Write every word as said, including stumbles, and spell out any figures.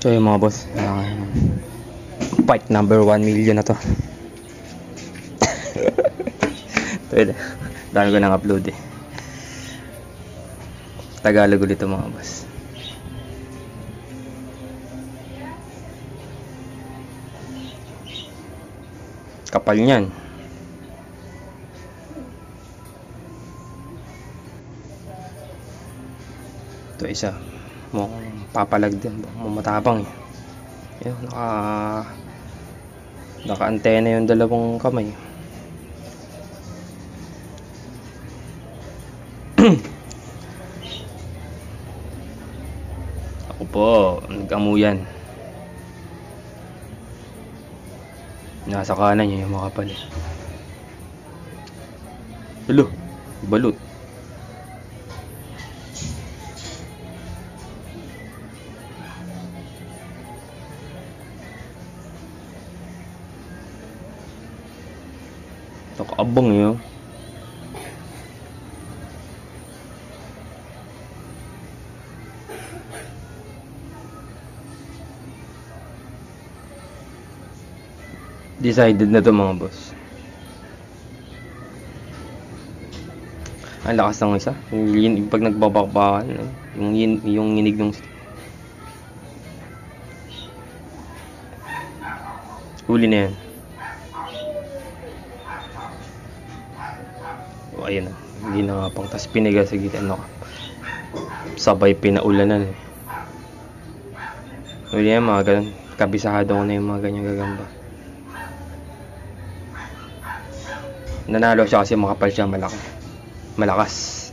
So yung mga boss, uh, fight number one million na to. Ito, dami ko nang upload eh. Tagalog ulit ito mga boss. Kapal niyan. Ito isa, mukhang papalag din, mamatapang eh. Yun, naka naka antena yung dalawang kamay. Ako po, nag-amuyan. Nasa kanan niya yung mga kapal eh. Hello, balut. Nakaabang yun. Decided na to mga boss. Ang lakas ng isa. Yung pag nagbabakbakan, yung yung nginig ng huli na yan. O ayun na, hindi na nga pang, tas piniga sa gitna, ano, sabay pinaulanan eh. Huli yan mga ganun, kabisado ko na yung mga ganyang gagamba. Nanalo siya kasi makapal siya, malaki, malakas.